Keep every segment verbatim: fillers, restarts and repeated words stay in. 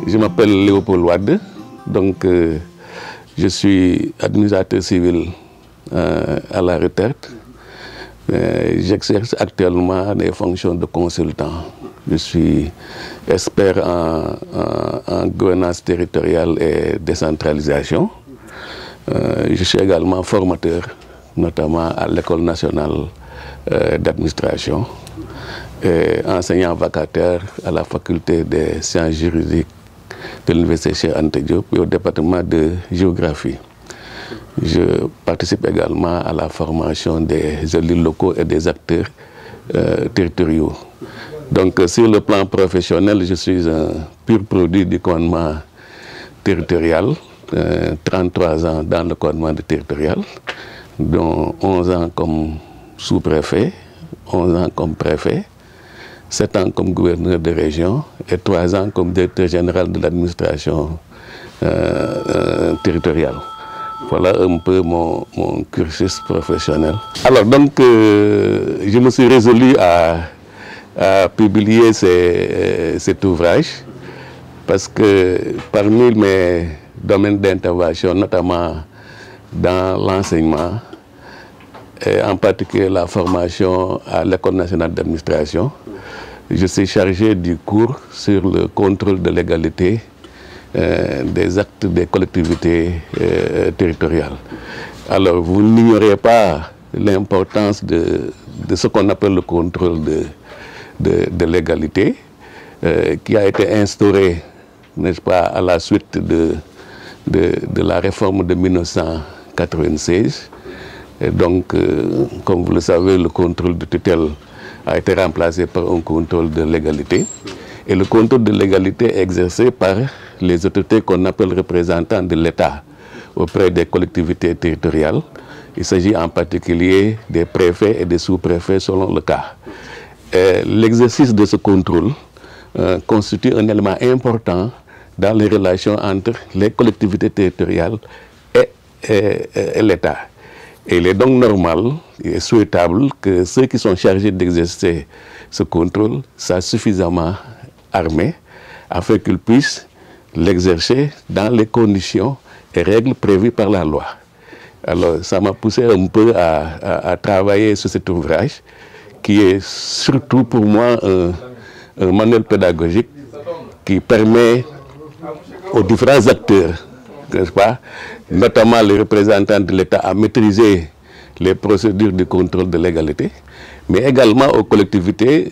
Je m'appelle Léopold Wade, donc euh, je suis administrateur civil euh, à la retraite. Euh, J'exerce actuellement des fonctions de consultant. Je suis expert en, en, en gouvernance territoriale et décentralisation. Euh, je suis également formateur, notamment à l'École nationale euh, d'administration, et enseignant vacataire à la faculté des sciences juridiques de l'Université Cheikh Anta Diop et au département de géographie. Je participe également à la formation des élus locaux et des acteurs euh, territoriaux. Donc, sur le plan professionnel, je suis un pur produit du commandement territorial, euh, trente-trois ans dans le commandement territorial, dont onze ans comme sous-préfet, onze ans comme préfet, sept ans comme gouverneur de région et trois ans comme directeur général de l'administration euh, euh, territoriale. Voilà un peu mon, mon cursus professionnel. Alors donc, euh, je me suis résolu à, à publier ces, cet ouvrage parce que parmi mes domaines d'intervention, notamment dans l'enseignement, et en particulier la formation à l'École nationale d'administration, je suis chargé du cours sur le contrôle de légalité euh, des actes des collectivités euh, territoriales. Alors, vous n'ignorez pas l'importance de, de ce qu'on appelle le contrôle de, de, de légalité, euh, qui a été instauré, n'est-ce pas, à la suite de, de, de la réforme de mille neuf cent quatre-vingt-seize. Et donc, euh, comme vous le savez, le contrôle de tutelle a été remplacé par un contrôle de légalité. Et le contrôle de légalité est exercé par les autorités qu'on appelle représentants de l'État auprès des collectivités territoriales. Il s'agit en particulier des préfets et des sous-préfets selon le cas. L'exercice de ce contrôle euh, constitue un élément important dans les relations entre les collectivités territoriales et, et, et l'État. Et il est donc normal et souhaitable que ceux qui sont chargés d'exercer ce contrôle soient suffisamment armés afin qu'ils puissent l'exercer dans les conditions et règles prévues par la loi. Alors, ça m'a poussé un peu à, à, à travailler sur cet ouvrage qui est surtout pour moi un, un manuel pédagogique qui permet aux différents acteurs, n'est-ce pas, notamment les représentants de l'État, à maîtriser les procédures de contrôle de légalité, mais également aux collectivités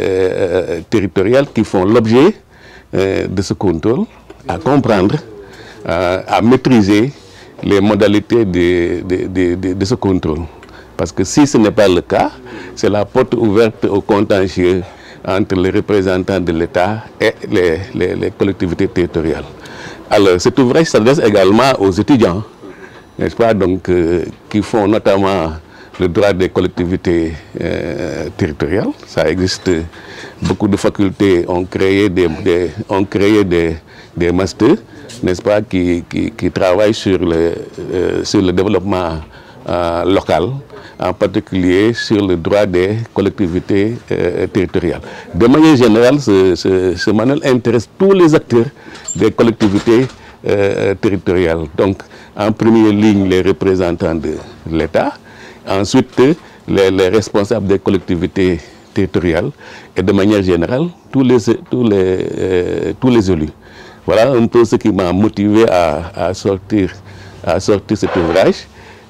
euh, territoriales qui font l'objet euh, de ce contrôle, à comprendre, euh, à maîtriser les modalités de, de, de, de, de ce contrôle. Parce que si ce n'est pas le cas, c'est la porte ouverte au contentieux entre les représentants de l'État et les, les, les collectivités territoriales. Alors, cet ouvrage s'adresse également aux étudiants, n'est-ce pas, donc, euh, qui font notamment le droit des collectivités euh, territoriales. Ça existe, beaucoup de facultés ont créé des, des, ont créé des, des masters, n'est-ce pas, qui, qui, qui travaillent sur le, euh, sur le développement euh, local, en particulier sur le droit des collectivités euh, territoriales. De manière générale, ce, ce, ce manuel intéresse tous les acteurs des collectivités euh, territoriales. Donc, en première ligne, les représentants de l'État, ensuite les, les responsables des collectivités territoriales et de manière générale, tous les, tous les, euh, tous les élus. Voilà un peu ce qui m'a motivé à, à, sortir, à sortir cet ouvrage.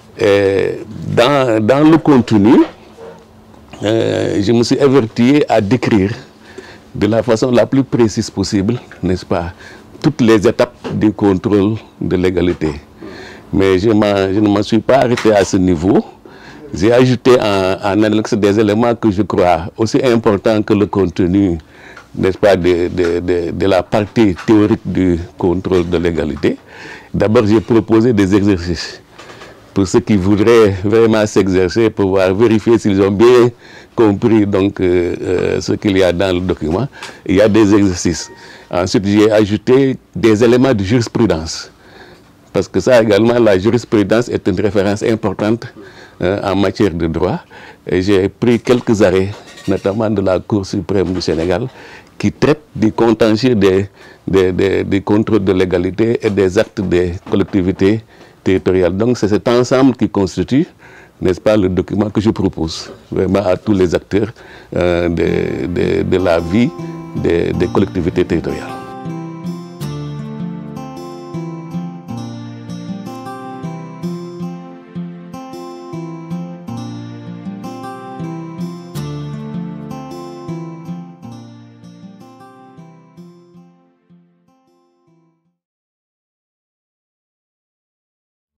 Et dans, dans le contenu, euh, je me suis averti à décrire de la façon la plus précise possible, n'est-ce pas, toutes les étapes du contrôle de légalité. Mais je, je ne m'en suis pas arrêté à ce niveau. J'ai ajouté en, en annexe des éléments que je crois aussi importants que le contenu, n'est-ce pas, de, de, de, de la partie théorique du contrôle de légalité. D'abord, j'ai proposé des exercices pour ceux qui voudraient vraiment s'exercer, pouvoir vérifier s'ils ont bien compris donc, euh, euh, ce qu'il y a dans le document. Il y a des exercices. Ensuite, j'ai ajouté des éléments de jurisprudence. Parce que ça également, la jurisprudence est une référence importante euh, en matière de droit. Et j'ai pris quelques arrêts, notamment de la Cour suprême du Sénégal, qui traite du contentieux des, des, des, des contrôles de légalité et des actes des collectivités territoriales. Donc c'est cet ensemble qui constitue, n'est-ce pas, le document que je propose vraiment à tous les acteurs euh, de, de, de la vie des, des collectivités territoriales.